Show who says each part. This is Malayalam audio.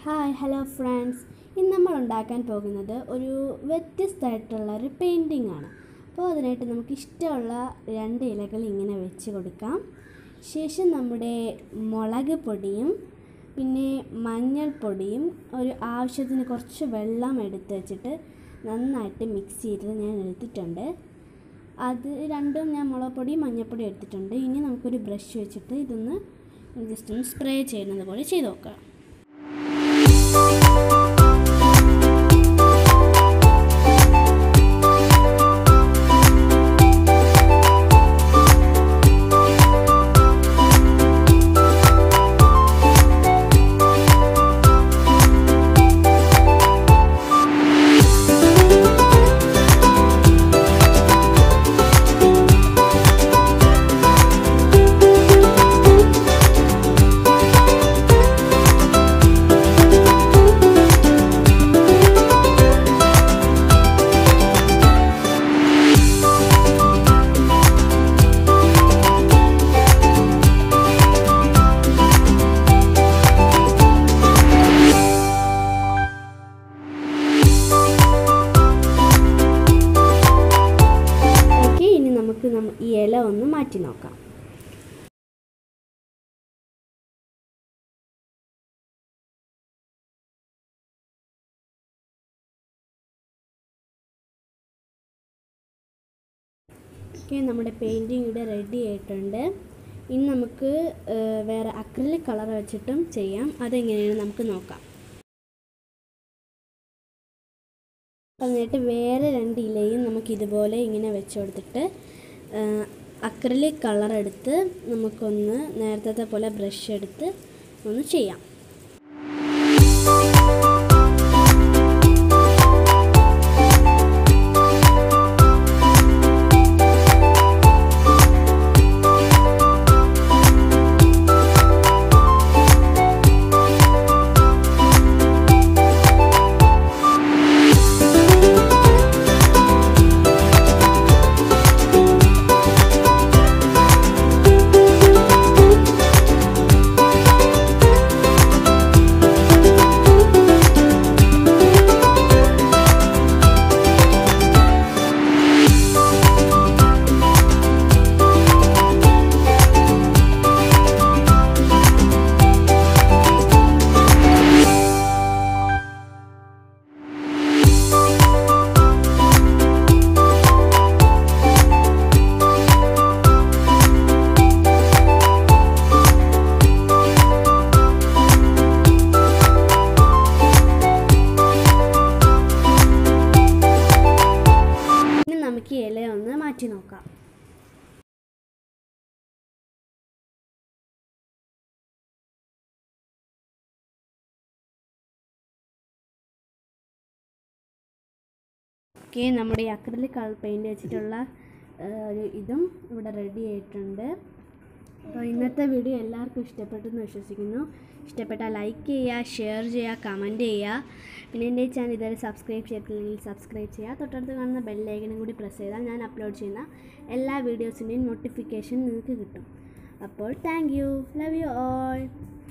Speaker 1: ഹായ് ഹലോ ഫ്രണ്ട്സ്, ഇന്ന് നമ്മൾ ഉണ്ടാക്കാൻ പോകുന്നത് ഒരു വ്യത്യസ്തമായിട്ടുള്ള ഒരു പെയിൻറ്റിംഗ് ആണ്. അപ്പോൾ അതിനായിട്ട് നമുക്ക് ഇഷ്ടമുള്ള 2 ഇലകൾ ഇങ്ങനെ വെച്ച് കൊടുക്കാം. ശേഷം നമ്മുടെ മുളക് പൊടിയും പിന്നെ മഞ്ഞൾപ്പൊടിയും ഒരു ആവശ്യത്തിന് കുറച്ച് വെള്ളം എടുത്ത് വെച്ചിട്ട് നന്നായിട്ട് മിക്സ് ചെയ്ത് ഞാൻ എടുത്തിട്ടുണ്ട്. അത് രണ്ടും ഞാൻ മുളക് പൊടിയും മഞ്ഞൾപ്പൊടിയും എടുത്തിട്ടുണ്ട്. ഇനി നമുക്കൊരു ബ്രഷ് വെച്ചിട്ട് ഇതൊന്ന് ജസ്റ്റ് ഒന്ന് സ്പ്രേ ചെയ്യുന്നത് പോലെ ചെയ്ത് നോക്കാം. ഈ ഇല ഒന്ന് മാറ്റി നോക്കാം. നമ്മുടെ പെയിൻറ്റിങ് ഇവിടെ റെഡി ആയിട്ടുണ്ട്. ഇനി നമുക്ക് വേറെ അക്രിലിക് കളർ വെച്ചിട്ടും ചെയ്യാം. അതെങ്ങനെയാണ് നമുക്ക് നോക്കാം. എന്നിട്ട് വേറെ 2 ഇലയും നമുക്കിതുപോലെ ഇങ്ങനെ വെച്ച് കൊടുത്തിട്ട് അക്രിലിക് കളർ എടുത്ത് നമുക്കൊന്ന് നേരത്തെ പോലെ ബ്രഷ് എടുത്ത് ഒന്ന് ചെയ്യാം. നമുക്ക് ഇല ഒന്ന് മാറ്റി നോക്കാം. നമ്മുടെ ഈ അക്രിലിക് കളർ പെയിൻറ്റ് വെച്ചിട്ടുള്ള ഇതും ഇവിടെ റെഡി ആയിട്ടുണ്ട്. അപ്പോൾ ഇന്നത്തെ വീഡിയോ എല്ലാവർക്കും ഇഷ്ടപ്പെട്ടെന്ന് വിശ്വസിക്കുന്നു. ഇഷ്ടപ്പെട്ടാൽ ലൈക്ക് ചെയ്യുക, ഷെയർ ചെയ്യുക, കമൻറ്റ് ചെയ്യുക. പിന്നെ എൻ്റെ ചാനൽ ഇതുവരെ സബ്സ്ക്രൈബ് ചെയ്തിട്ടില്ലെങ്കിൽ സബ്സ്ക്രൈബ് ചെയ്യുക. തൊട്ടടുത്ത് കാണുന്ന ബെല്ലൈക്കനും കൂടി പ്രസ് ചെയ്താൽ ഞാൻ അപ്ലോഡ് ചെയ്യുന്ന എല്ലാ വീഡിയോസിൻ്റെയും നോട്ടിഫിക്കേഷൻ നിങ്ങൾക്ക് കിട്ടും. അപ്പോൾ thank you, love you all.